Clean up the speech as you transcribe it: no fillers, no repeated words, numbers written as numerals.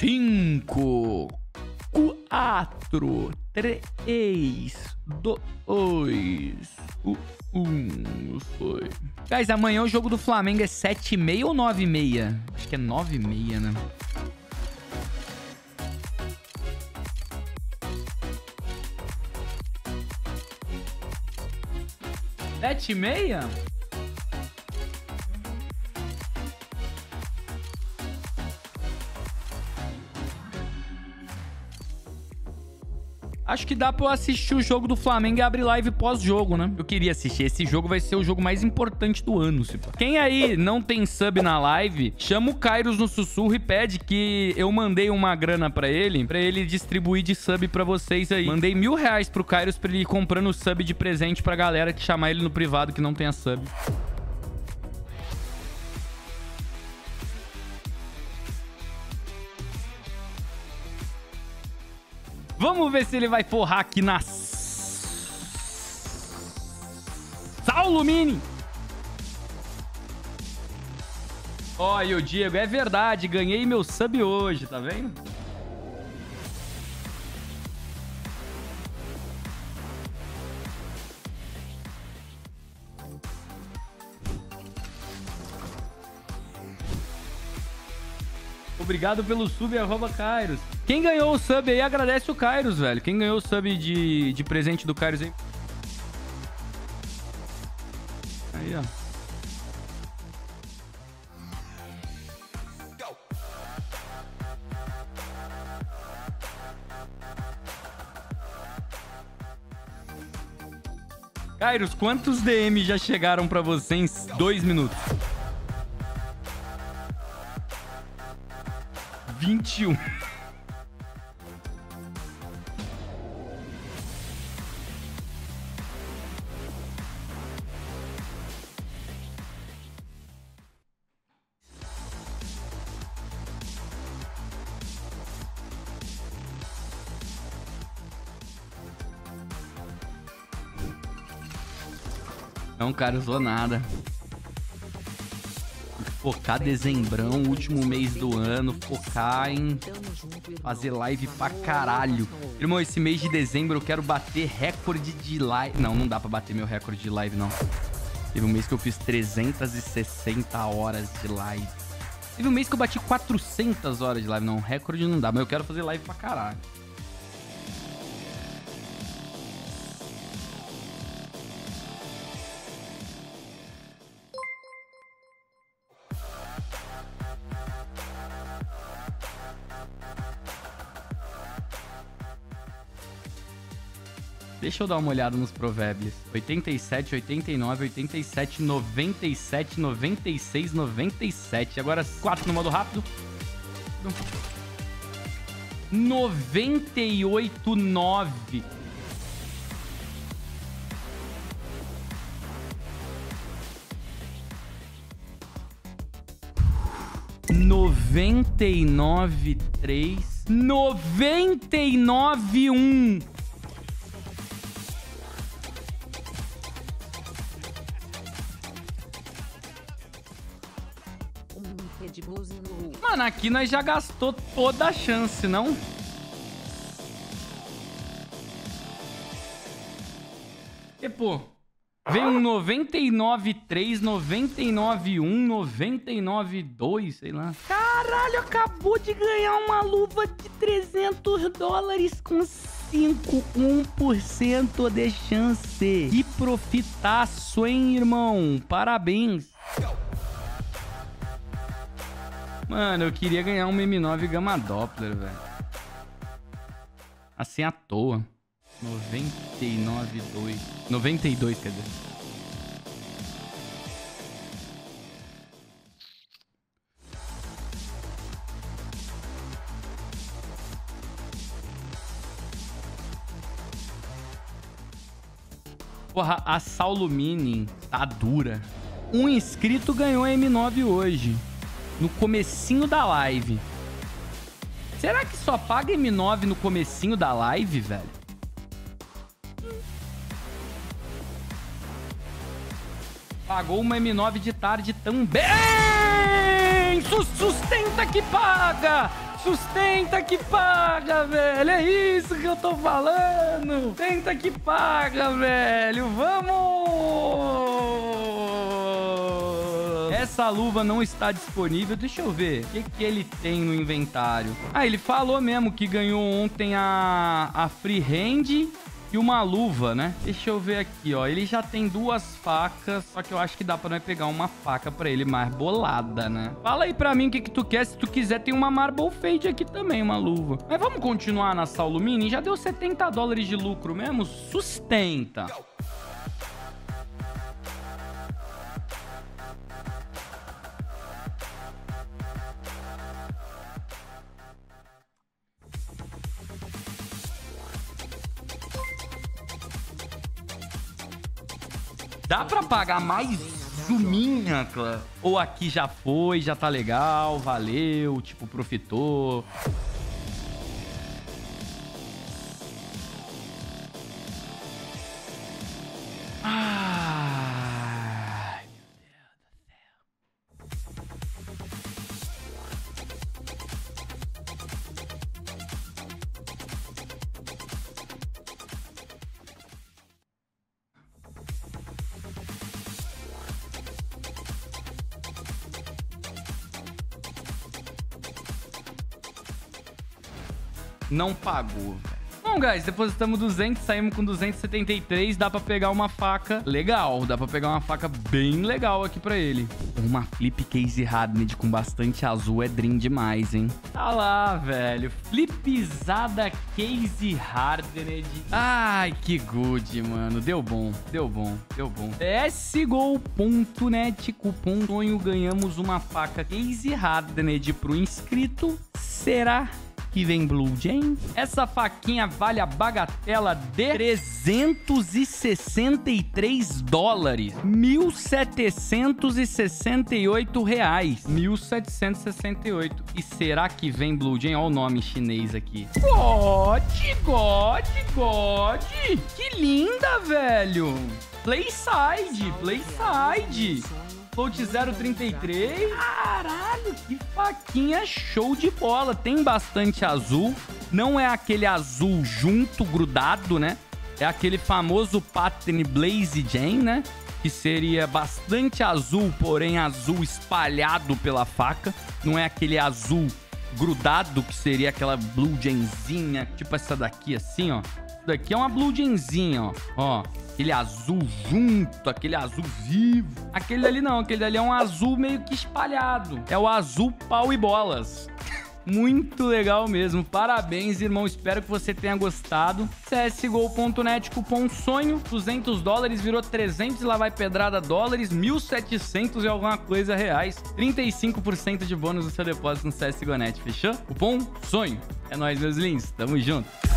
5, 4, 3, 2, 1. Foi. Guys, amanhã o jogo do Flamengo é 7h30 ou 9h30? Acho que é 9h30, né? Sete e meia? Acho que dá pra eu assistir o jogo do Flamengo e abrir live pós-jogo, né? Eu queria assistir. Esse jogo vai ser o jogo mais importante do ano, se pá. Quem aí não tem sub na live, chama o Kairos no sussurro e pede que eu mandei uma grana pra ele distribuir de sub pra vocês aí. Mandei R$1.000 pro Kairos pra ele ir comprando sub de presente pra galera que chamar ele no privado que não tenha sub. Vamos ver se ele vai forrar aqui na Saulo Mini. Olha o Diego, é verdade, ganhei meu sub hoje, tá vendo? Obrigado pelo sub, @Kairos. Quem ganhou o sub aí, agradece o Kairos, velho. Quem ganhou o sub de presente do Kairos aí. Aí, ó. Kairos, quantos DM já chegaram pra você em 2 minutos? 21. Não, cara, usou nada. Focar dezembrão, último mês do ano. Focar em fazer live pra caralho. Irmão, esse mês de dezembro eu quero bater recorde de live. Não, não dá pra bater meu recorde de live, não. Teve um mês que eu fiz 360 horas de live. Teve um mês que eu bati 400 horas de live. Não, recorde não dá, mas eu quero fazer live pra caralho. Deixa eu dar uma olhada nos provérbios. 87, 89, 87, 97, 96, 97. Agora 4 no modo rápido. 98, 9. Noventa e nove, 3. 99, 1. Mano, aqui nós já gastou toda a chance, não? E, pô, veio um 99,3, 99,1, 99,2, sei lá. Caralho, acabou de ganhar uma luva de $300 com 1% de chance. Que profitaço, hein, irmão? Parabéns. Mano, eu queria ganhar um M9 Gamma Doppler, velho. Assim à toa. 99,2. 92, quer dizer. Porra, a Saulo Mini tá dura. Um inscrito ganhou M9 hoje. No comecinho da live. Será que só paga M9 no comecinho da live, velho? Pagou uma M9 de tarde também! Sustenta que paga! Sustenta que paga, velho. É isso que eu tô falando. Tenta que paga, velho. Vamos! Essa luva não está disponível. Deixa eu ver. O que ele tem no inventário? Ah, ele falou mesmo que ganhou ontem a free hand e uma luva, né? Deixa eu ver aqui, ó. Ele já tem 2 facas, só que eu acho que dá pra nós pegar uma faca pra ele mais bolada, né? Fala aí pra mim o que tu quer. Se tu quiser, tem uma Marble Fade aqui também, uma luva. Mas vamos continuar na Saulo Mini? Já deu $70 de lucro mesmo? Sustenta. Dá pra pagar mais zuminha, clã? Ou aqui já foi, já tá legal, valeu, tipo, profitou. Ai, meu Deus do céu. Não pagou, velho. Bom, guys, depositamos 200, saímos com 273. Dá pra pegar uma faca legal. Dá pra pegar uma faca bem legal aqui pra ele. Uma Flip Case Hardened com bastante azul é dream demais, hein? Tá lá, velho. Flipizada Case Hardened. Ai, que good, mano. Deu bom, deu bom, deu bom. csgo.net, cupom sonho, ganhamos uma faca Case Hardened pro inscrito. Será que vem Blue Jay? Essa faquinha vale a bagatela de $363. R$1.768. 1.768. E será que vem Blue Jay? Olha o nome chinês aqui. God. Que linda, velho. Playside. Float 033. Caralho, que faquinha show de bola. Tem bastante azul. Não é aquele azul junto, grudado, né? É aquele famoso pattern Blaze Jane, né? Que seria bastante azul, porém azul espalhado pela faca. Não é aquele azul grudado, que seria aquela Blue Janezinha, tipo essa daqui, assim, ó. Isso daqui é uma Blue Janezinha, ó. Ó. Aquele azul junto, aquele azul vivo. Aquele ali não, aquele ali é um azul meio que espalhado. É o azul pau e bolas. Muito legal mesmo. Parabéns, irmão. Espero que você tenha gostado. csgo.net, cupom sonho. $200 virou 300 e lá vai pedrada dólares. 1.700 e alguma coisa reais. 35% de bônus no seu depósito no CSGO.net. Fechou? Cupom sonho. É nóis, meus links. Tamo junto.